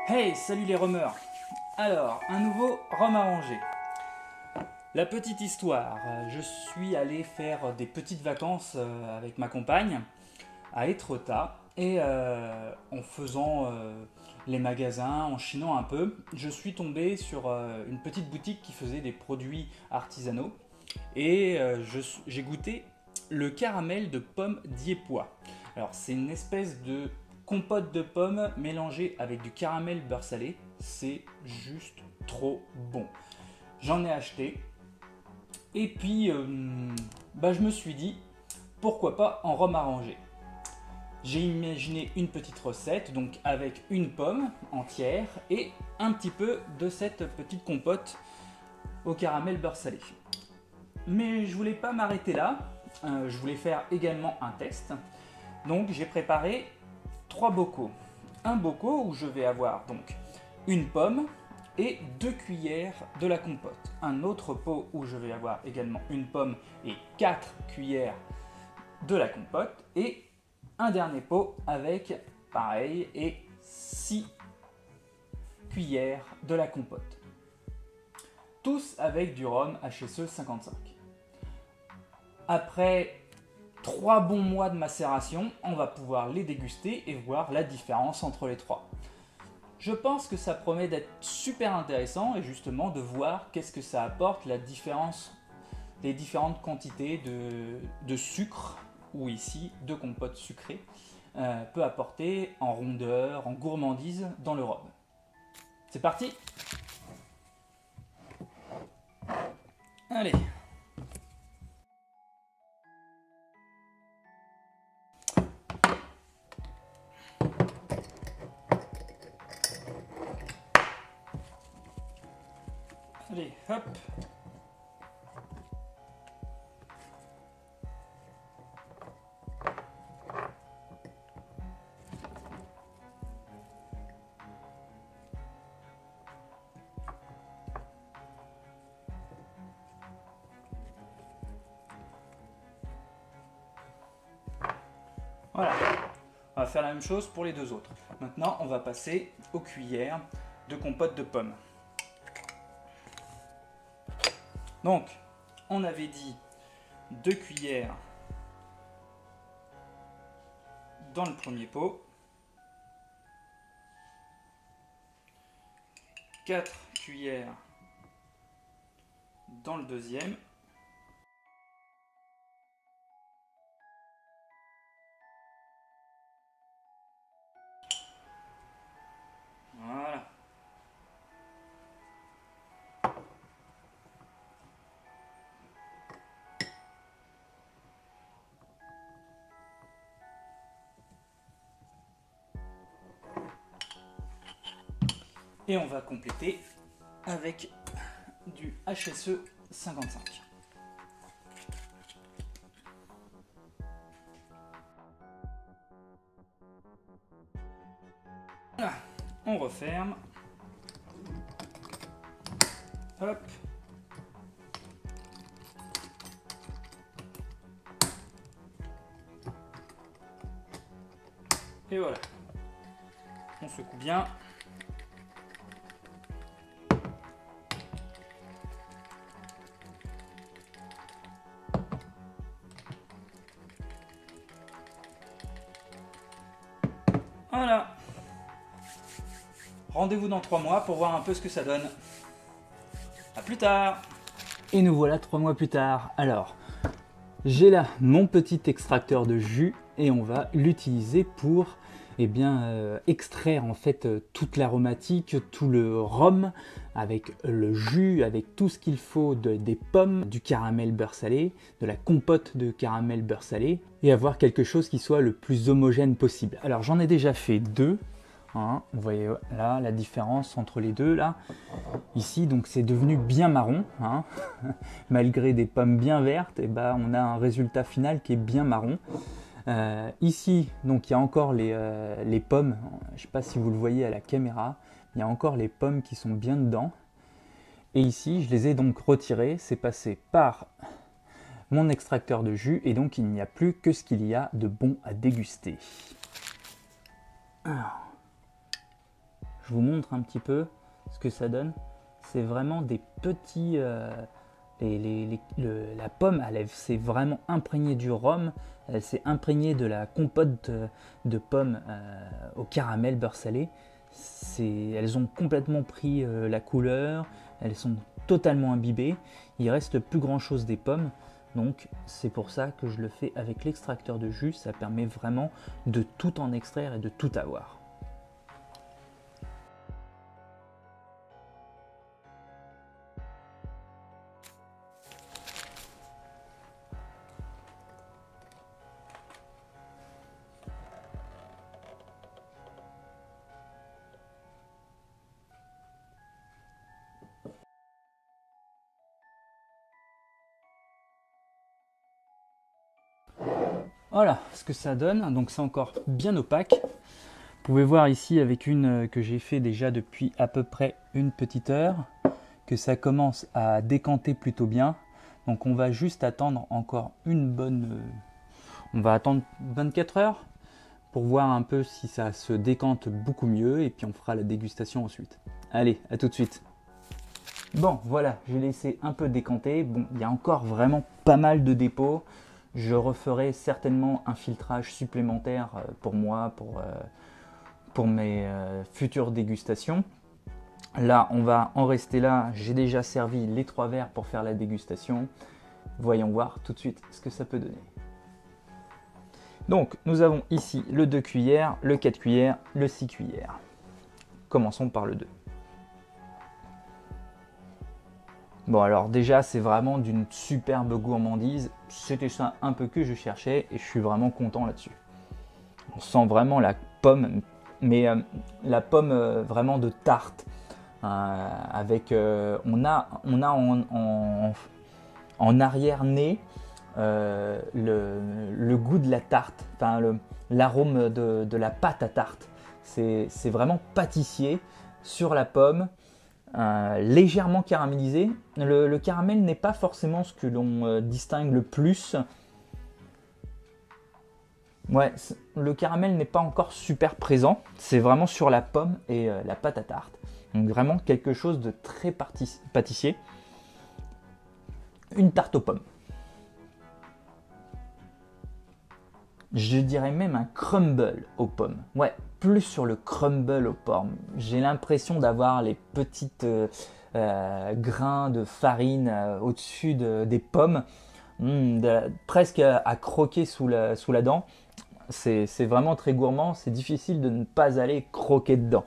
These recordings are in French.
Hey, salut les rumeurs. Alors, un nouveau rhum arrangé. La petite histoire, je suis allé faire des petites vacances avec ma compagne à Étretat et en faisant les magasins, en chinant un peu, je suis tombé sur une petite boutique qui faisait des produits artisanaux et j'ai goûté le caramel de pommes diepois. Alors c'est une espèce de compote de pommes mélangée avec du caramel beurre salé, c'est juste trop bon. J'en ai acheté et puis je me suis dit pourquoi pas en rhum arrangé. J'ai imaginé une petite recette, donc avec une pomme entière et un petit peu de cette petite compote au caramel beurre salé. Mais je voulais pas m'arrêter là, je voulais faire également un test. Donc j'ai préparé 3 bocaux. Un bocaux où je vais avoir donc une pomme et 2 cuillères de la compote. Un autre pot où je vais avoir également une pomme et 4 cuillères de la compote. Et un dernier pot avec pareil et 6 cuillères de la compote. Tous avec du rhum HSE 55. Après 3 bons mois de macération, on va pouvoir les déguster et voir la différence entre les 3. Je pense que ça promet d'être super intéressant et justement de voir qu'est-ce que ça apporte, la différence des différentes quantités de sucre ou ici de compote sucrée peut apporter en rondeur, en gourmandise dans le rhum. C'est parti! Allez! Allez, hop! Voilà, on va faire la même chose pour les deux autres. Maintenant, on va passer aux cuillères de compote de pommes. Donc, on avait dit 2 cuillères dans le premier pot, 4 cuillères dans le deuxième, voilà. Et on va compléter avec du HSE 55. Voilà, on referme. Hop. Et voilà. On secoue bien. Voilà. Rendez-vous dans 3 mois pour voir un peu ce que ça donne. A plus tard. Et nous voilà 3 mois plus tard. Alors, j'ai là mon petit extracteur de jus et on va l'utiliser pour extraire en fait toute l'aromatique, tout le rhum avec le jus, avec tout ce qu'il faut des pommes, du caramel beurre salé, de la compote de caramel beurre salé et avoir quelque chose qui soit le plus homogène possible. Alors j'en ai déjà fait 2. Hein, vous voyez là la différence entre les deux là. Ici donc c'est devenu bien marron, hein. Malgré des pommes bien vertes, et on a un résultat final qui est bien marron. Ici donc il y a encore les pommes, je ne sais pas si vous le voyez à la caméra, il y a encore les pommes qui sont bien dedans. Et ici je les ai donc retirées, c'est passé par mon extracteur de jus et donc il n'y a plus que ce qu'il y a de bon à déguster. Alors, je vous montre un petit peu ce que ça donne. C'est vraiment des petits... la pomme, elle s'est vraiment imprégnée du rhum, elle s'est imprégnée de la compote de pommes au caramel beurre salé. Elles ont complètement pris la couleur, elles sont totalement imbibées, il reste plus grand chose des pommes, donc c'est pour ça que je le fais avec l'extracteur de jus, ça permet vraiment de tout en extraire et de tout avoir. Voilà ce que ça donne, donc c'est encore bien opaque. Vous pouvez voir ici avec une que j'ai fait déjà depuis à peu près une petite heure, que ça commence à décanter plutôt bien. Donc on va juste attendre encore on va attendre 24 heures pour voir un peu si ça se décante beaucoup mieux et puis on fera la dégustation ensuite. Allez, à tout de suite. Bon, voilà, j'ai laissé un peu décanter. Bon, il y a encore vraiment pas mal de dépôts. Je referai certainement un filtrage supplémentaire pour moi, pour mes futures dégustations. Là, on va en rester là. J'ai déjà servi les 3 verres pour faire la dégustation. Voyons voir tout de suite ce que ça peut donner. Donc, nous avons ici le 2 cuillères, le 4 cuillères, le 6 cuillères. Commençons par le 2. Bon, alors déjà, c'est vraiment d'une superbe gourmandise. C'était ça un peu que je cherchais et je suis vraiment content là-dessus. On sent vraiment la pomme, mais la pomme vraiment de tarte. Avec, on a en arrière-nez le goût de la tarte, enfin l'arôme de la pâte à tarte. C'est vraiment pâtissier sur la pomme. Légèrement caramélisé. Le caramel n'est pas forcément ce que l'on distingue le plus. Ouais, le caramel n'est pas encore super présent. C'est vraiment sur la pomme et la pâte à tarte. Donc vraiment quelque chose de très pâtissier. Une tarte aux pommes. Je dirais même un crumble aux pommes. Ouais, plus sur le crumble aux pommes. J'ai l'impression d'avoir les petites grains de farine au-dessus des pommes, presque à croquer sous la dent. C'est vraiment très gourmand, c'est difficile de ne pas aller croquer dedans.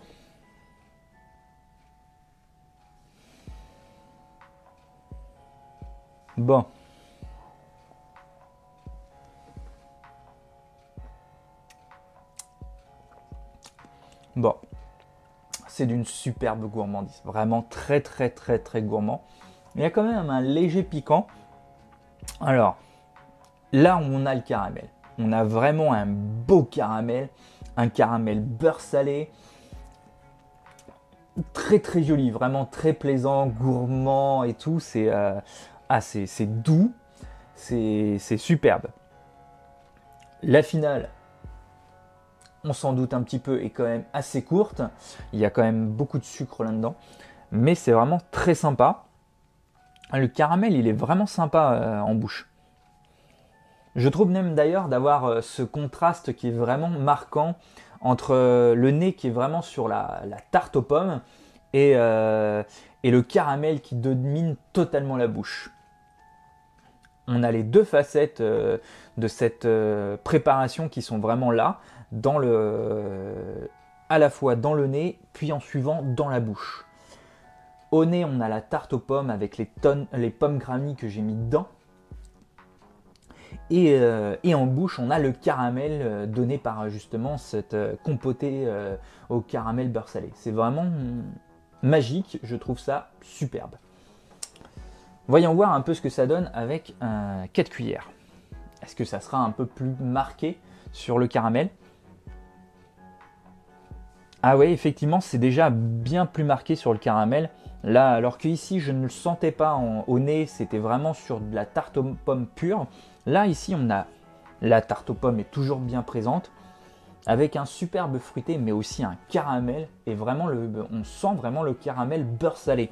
Bon. Bon, c'est d'une superbe gourmandise, vraiment très très très très gourmand. Il y a quand même un léger piquant. Alors, là on a le caramel. On a vraiment un beau caramel, un caramel beurre salé. Très très joli, vraiment très plaisant, gourmand et tout. C'est doux, c'est superbe. La finale, on s'en doute un petit peu, est quand même assez courte. Il y a quand même beaucoup de sucre là-dedans. Mais c'est vraiment très sympa. Le caramel, il est vraiment sympa en bouche. Je trouve même d'ailleurs d'avoir ce contraste qui est vraiment marquant entre le nez qui est vraiment sur la tarte aux pommes et le caramel qui domine totalement la bouche. On a les deux facettes de cette préparation qui sont vraiment là, à la fois dans le nez, puis en suivant dans la bouche. Au nez, on a la tarte aux pommes avec les pommes Grammy que j'ai mis dedans. Et en bouche, on a le caramel donné par justement cette compotée au caramel beurre salé. C'est vraiment magique, je trouve ça superbe. Voyons voir un peu ce que ça donne avec 4 cuillères. Est-ce que ça sera un peu plus marqué sur le caramel? Ah oui, effectivement, c'est déjà bien plus marqué sur le caramel. Là, alors qu'ici, je ne le sentais pas au nez, c'était vraiment sur de la tarte aux pommes pure. Là, ici, on a la tarte aux pommes est toujours bien présente, avec un superbe fruité, mais aussi un caramel, et vraiment on sent vraiment le caramel beurre salé.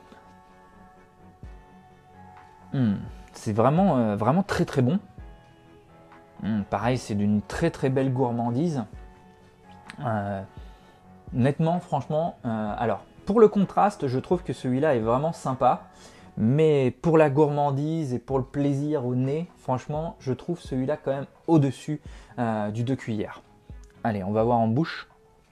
C'est vraiment, vraiment très très bon. Pareil, c'est d'une très très belle gourmandise. Nettement, franchement, alors pour le contraste, je trouve que celui-là est vraiment sympa. Mais pour la gourmandise et pour le plaisir au nez, franchement, je trouve celui-là quand même au-dessus du 2 cuillères. Allez, on va voir en bouche.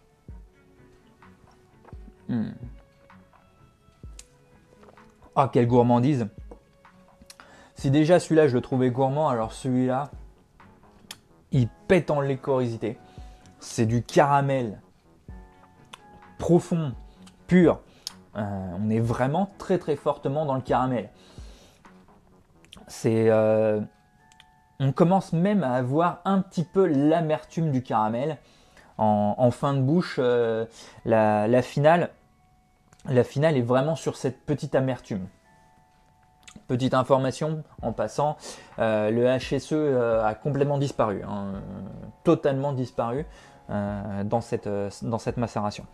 Ah, quelle gourmandise! Si déjà celui-là je le trouvais gourmand, alors celui-là, il pète en licorosité. C'est du caramel profond, pur. On est vraiment très très fortement dans le caramel. On commence même à avoir un petit peu l'amertume du caramel. En fin de bouche, la finale est vraiment sur cette petite amertume. Petite information en passant, le HSE a complètement disparu, totalement disparu dans cette macération.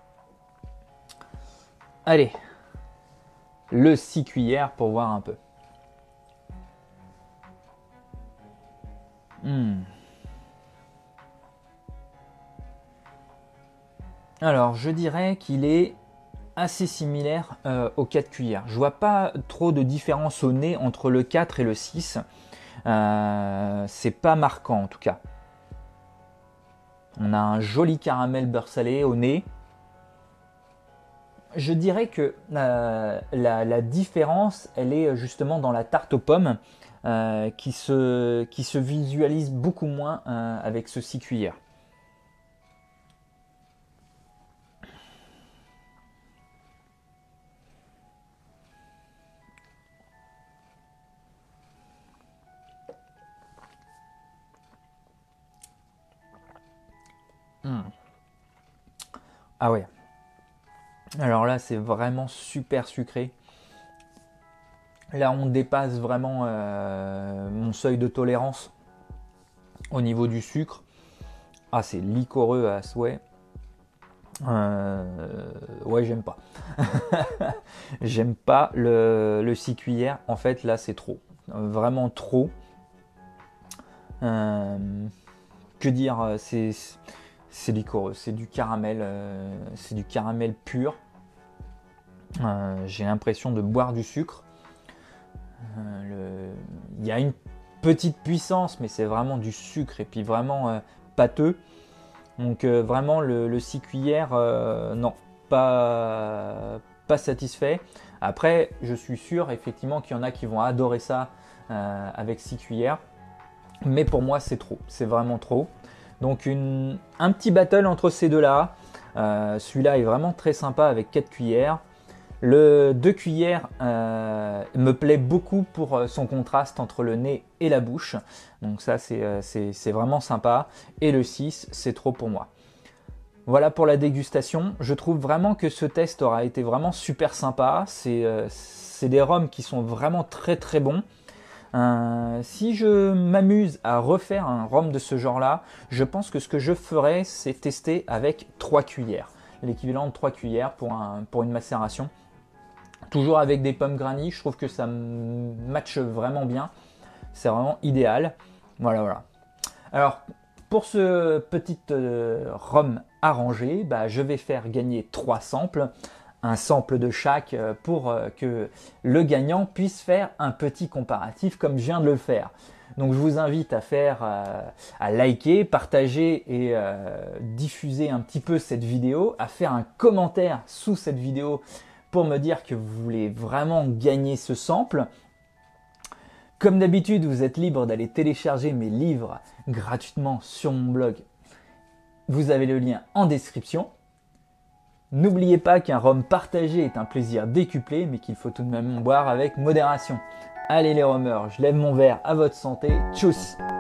Allez, le 6 cuillères pour voir un peu. Alors, je dirais qu'il est assez similaire aux 4 cuillères. Je vois pas trop de différence au nez entre le 4 et le 6. C'est pas marquant en tout cas. On a un joli caramel beurre salé au nez. Je dirais que la différence, elle est justement dans la tarte aux pommes qui se visualise beaucoup moins avec ce 6 cuillères. Ah ouais. Alors là, c'est vraiment super sucré. Là, on dépasse vraiment mon seuil de tolérance au niveau du sucre. Ah, c'est liquoreux à souhait. Ouais, j'aime pas. J'aime pas le 6 cuillères. En fait, là, c'est trop. Vraiment trop. Que dire, c'est liquoreux, c'est du caramel pur. J'ai l'impression de boire du sucre. Il y a une petite puissance, mais c'est vraiment du sucre et puis vraiment pâteux. Donc vraiment le 6 cuillères, non, pas satisfait. Après, je suis sûr effectivement qu'il y en a qui vont adorer ça avec 6 cuillères. Mais pour moi, c'est trop, c'est vraiment trop. Donc un petit battle entre ces deux-là. Celui-là est vraiment très sympa avec 4 cuillères. Le 2 cuillères me plaît beaucoup pour son contraste entre le nez et la bouche. Donc ça, c'est vraiment sympa. Et le 6, c'est trop pour moi. Voilà pour la dégustation. Je trouve vraiment que ce test aura été vraiment super sympa. C'est des rhums qui sont vraiment très très bons. Si je m'amuse à refaire un rhum de ce genre-là, je pense que ce que je ferais, c'est tester avec 3 cuillères. L'équivalent de 3 cuillères pour une macération. Toujours avec des pommes granny, je trouve que ça matche vraiment bien. C'est vraiment idéal. Voilà. Alors, pour ce petit rhum arrangé, je vais faire gagner 3 samples. Un sample de chaque pour que le gagnant puisse faire un petit comparatif comme je viens de le faire. Donc je vous invite à liker, partager et diffuser un petit peu cette vidéo, à faire un commentaire sous cette vidéo pour me dire que vous voulez vraiment gagner ce sample. Comme d'habitude, vous êtes libre d'aller télécharger mes livres gratuitement sur mon blog. Vous avez le lien en description. N'oubliez pas qu'un rhum partagé est un plaisir décuplé, mais qu'il faut tout de même en boire avec modération. Allez les rhumeurs, je lève mon verre à votre santé. Tchuss!